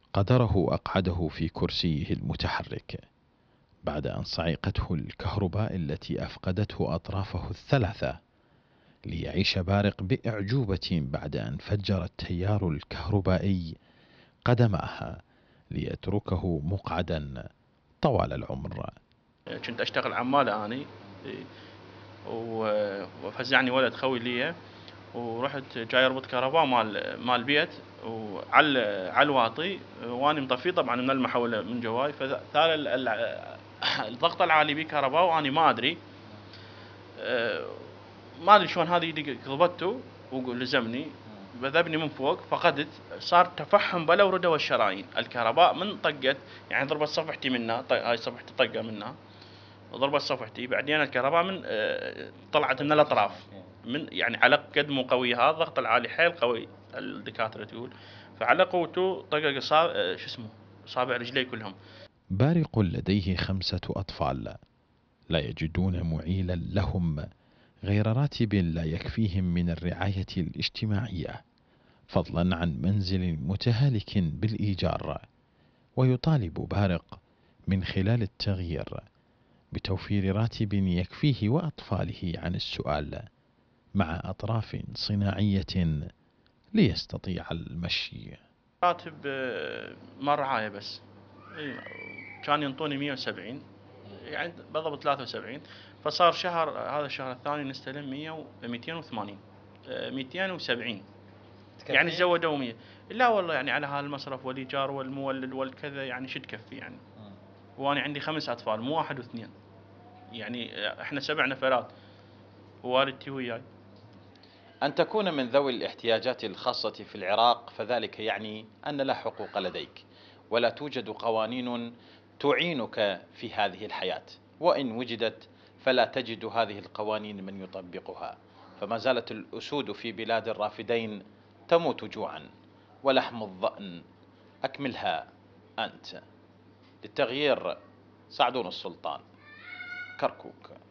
قدره أقعده في كرسيه المتحرك بعد أن صعقته الكهرباء التي أفقدته أطرافه الثلاثة، ليعيش بارق بأعجوبة بعد أن فجر التيار الكهربائي قدماها ليتركه مقعدا طوال العمر. كنت أشتغل عمالة أني، وفزعني ولد خوي لي، ورحت جاي اربط كهرباء مال بيت وعلى الواطي، واني مطفيه طبعا من المحول من جواي، فثال الضغط العالي بيه كهرباء واني ما ادري. ما ادري شلون هذه يدي قلبته ولزمني، بذبني من فوق، فقدت، صار تفحم بلا ورده والشرايين. الكهرباء من طقت يعني ضربت صفحتي منها، هاي صفحتي طقه منها، ضربت صفحتي، بعدين الكهرباء من طلعت من الاطراف، من يعني على قد مو قوي، هذا الضغط العالي حيل قوي الدكاتره تقول، فعلى قوته طقق شو اسمه اصابع رجلي كلهم. بارق لديه 5 أطفال لا يجدون معيلا لهم غير راتب لا يكفيهم من الرعاية الاجتماعية، فضلا عن منزل متهالك بالإيجار. ويطالب بارق من خلال التغيير بتوفير راتب يكفيه وأطفاله عن السؤال، مع أطراف صناعية ليستطيع المشي. راتب مال رعايه بس، كان ينطوني 170، يعني بالضبط 73، فصار شهر، هذا الشهر الثاني نستلم 100 280 270، يعني زودوا 100. لا والله يعني على هالمصرف والايجار والمولد والكذا يعني شو تكفي يعني. وانا عندي 5 اطفال مو واحد واثنين، يعني احنا 7 نفرات ووالدتي وياي. أن تكون من ذوي الاحتياجات الخاصة في العراق فذلك يعني أن لا حقوق لديك، ولا توجد قوانين تعينك في هذه الحياة، وإن وجدت فلا تجد هذه القوانين من يطبقها، فما زالت الأسود في بلاد الرافدين تموت جوعا، ولحم الضأن أكملها أنت. للتغيير سعدون السلطان، كركوك.